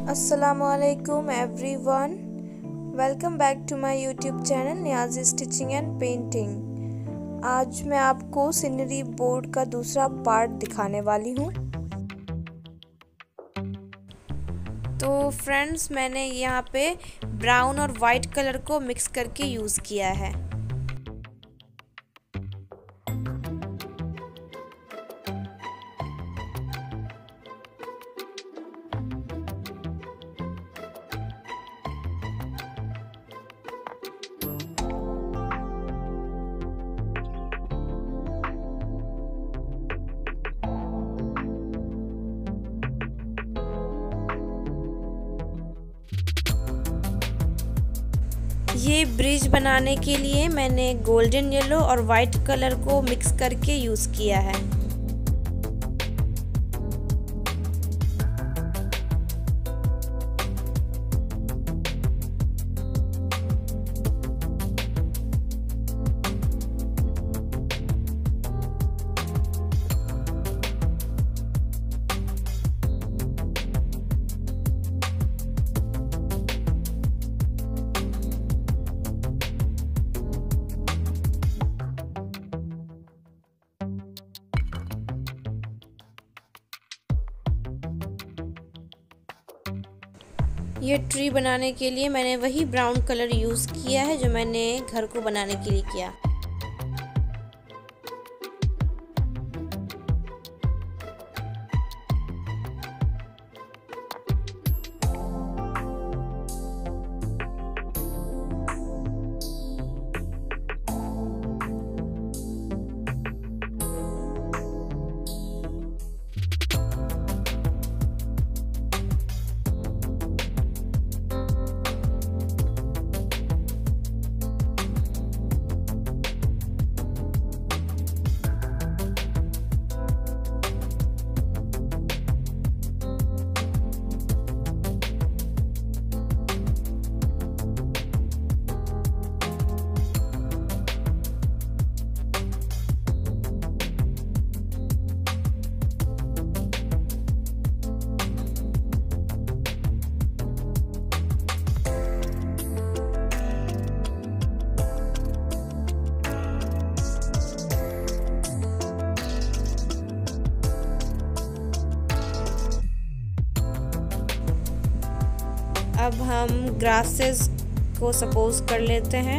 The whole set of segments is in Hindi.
Assalamualaikum everyone. Welcome back to my YouTube channel Niyazi stitching and painting. आज मैं आपको सीनरी बोर्ड का दूसरा पार्ट दिखाने वाली हूँ। तो फ्रेंड्स, मैंने यहाँ पे ब्राउन और वाइट कलर को मिक्स करके यूज़ किया है। ये ब्रिज बनाने के लिए मैंने गोल्डन येलो और वाइट कलर को मिक्स करके यूज़ किया है। ये ट्री बनाने के लिए मैंने वही ब्राउन कलर यूज़ किया है जो मैंने घर को बनाने के लिए किया। अब हम ग्रासेस को सपोज कर लेते हैं।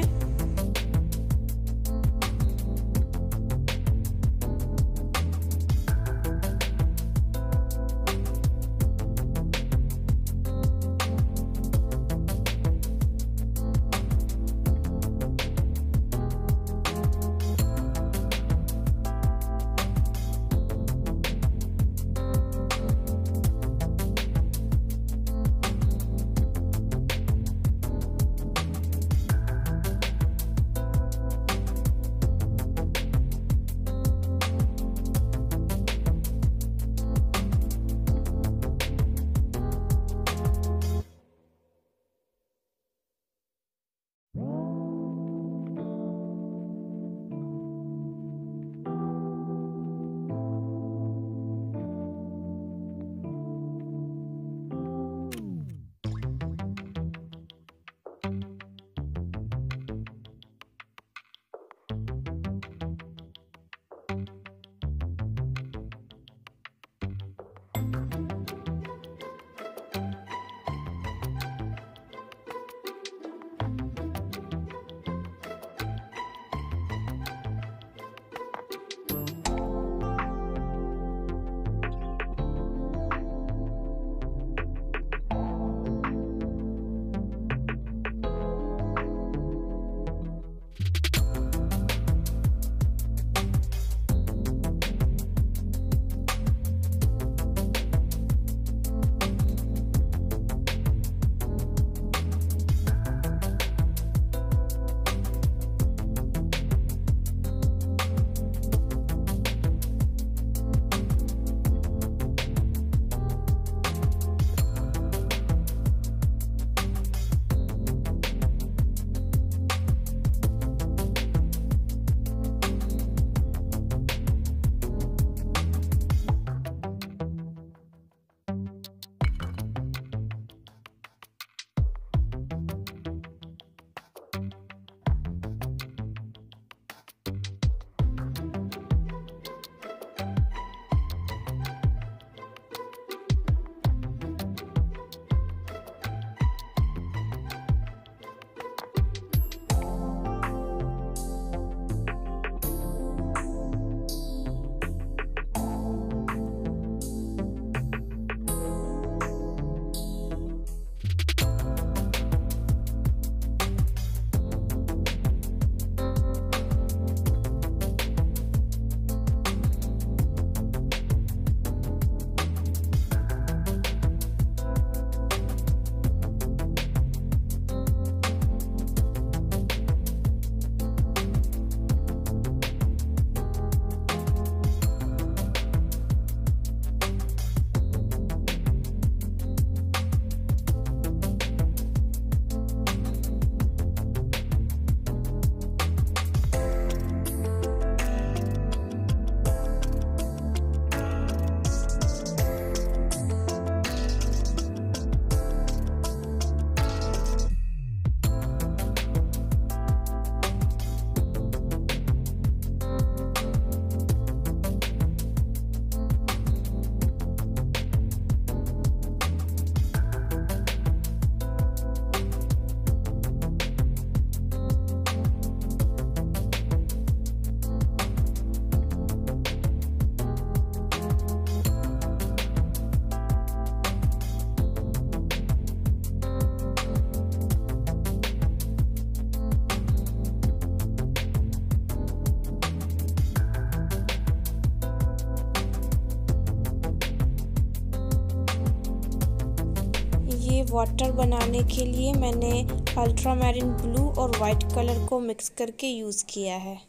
वाटर बनाने के लिए मैंने अल्ट्रामैरीन ब्लू और वाइट कलर को मिक्स करके यूज़ किया है।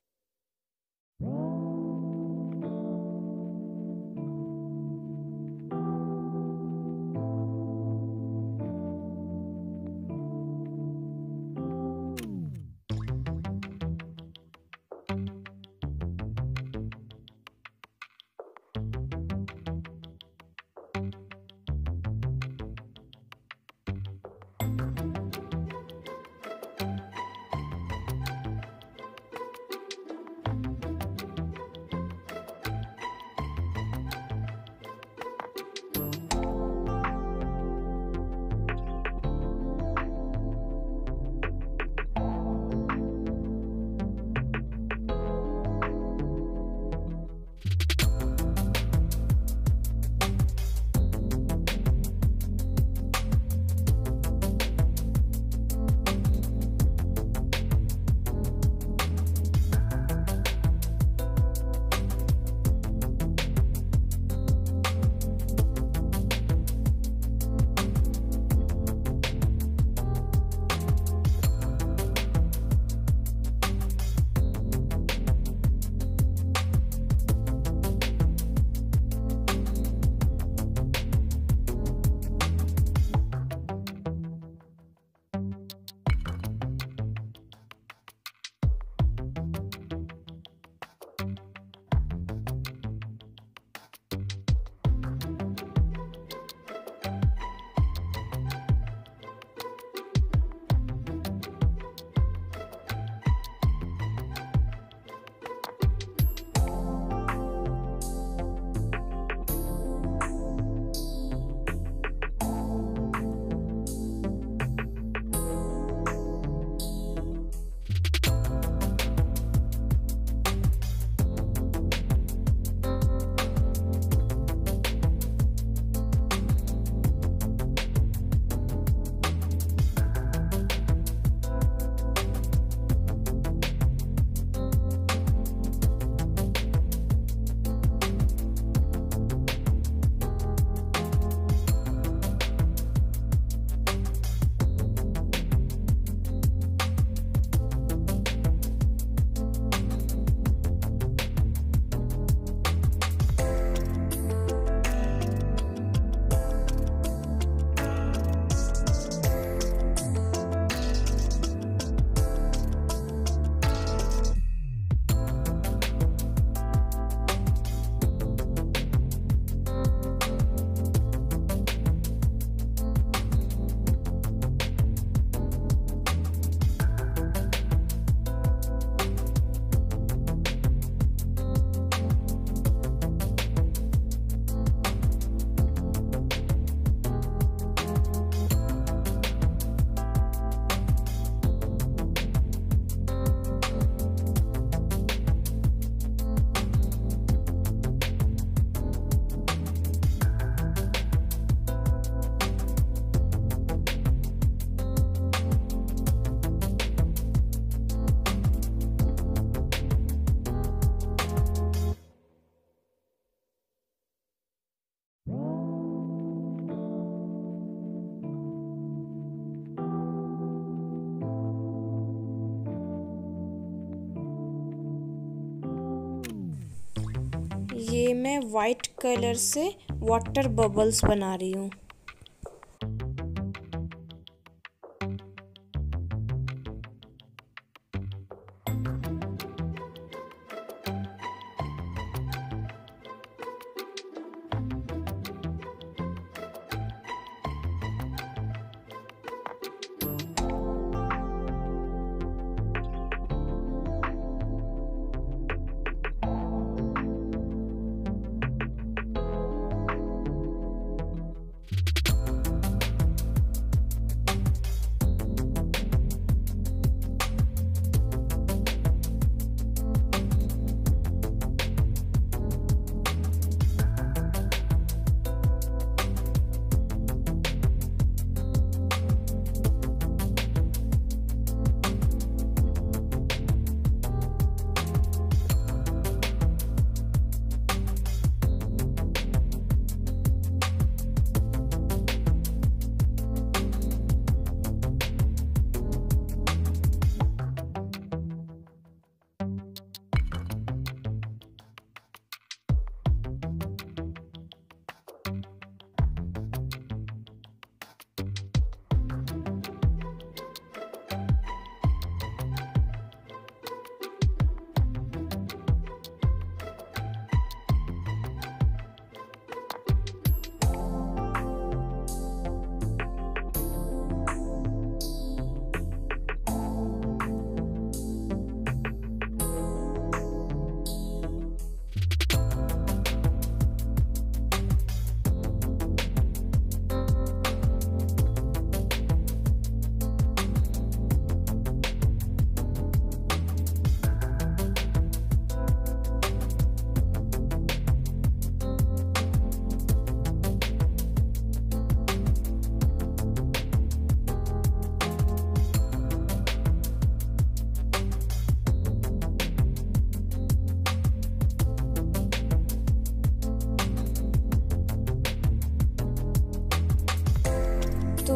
ये मैं वाइट कलर से वाटर बबल्स बना रही हूँ।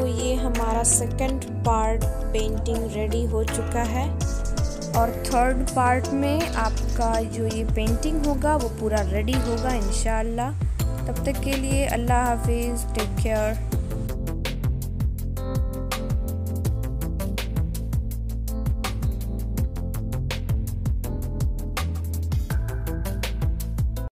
ये हमारा सेकंड पार्ट पेंटिंग रेडी हो चुका है और थर्ड पार्ट में आपका जो ये पेंटिंग होगा वो पूरा रेडी होगा इंशाअल्लाह। तब तक के लिए अल्लाह हाफिज़, टेक केयर।